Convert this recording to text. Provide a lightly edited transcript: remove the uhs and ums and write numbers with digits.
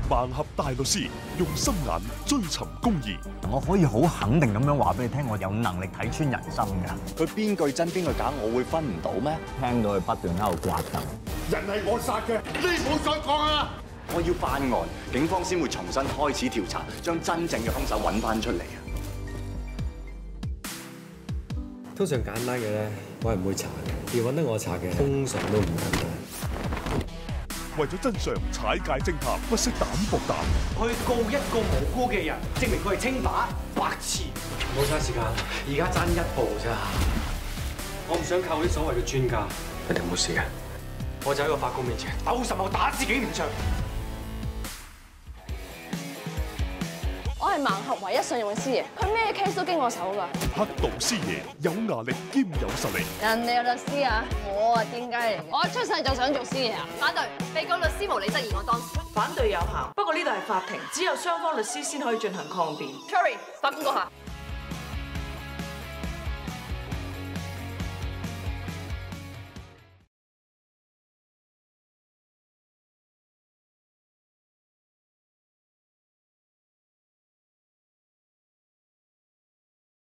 盲俠大律師用心眼追尋公義。 我可以好肯定咁樣話俾你聽，我有能力睇穿人心㗎。 佢邊句真邊句假，我會分唔到咩？ 聽到佢不斷喺度刮凳。 人係我殺嘅，你唔好再講啊！ 我要辦案，警方先會重新開始調查，將真正嘅兇手揾翻出嚟啊！ 通常簡單嘅咧，我係唔會查嘅；要揾得我查嘅，通常都唔簡單。 為咗真相，踩界偵探不惜膽搏膽。 去告一個無辜嘅人，證明佢係清白，白痴！冇嘥時間，而家爭一步咋。我唔想靠啲所謂嘅專家。一定冇事嘅。我就喺個法官面前鬥實我打自己唔着。 我係盲俠唯一信用嘅師爺，佢咩 case 都經我手㗎。 黑道師爺有牙力兼有實力。 人哋有律師啊，我啊癲雞嚟嘅。我一出世就想做師爺啊！ 反對，被告律師無理質疑我當事。 反對有效，不過呢度係法庭，只有雙方律師先可以進行抗辯。 Sorry，法官閣下。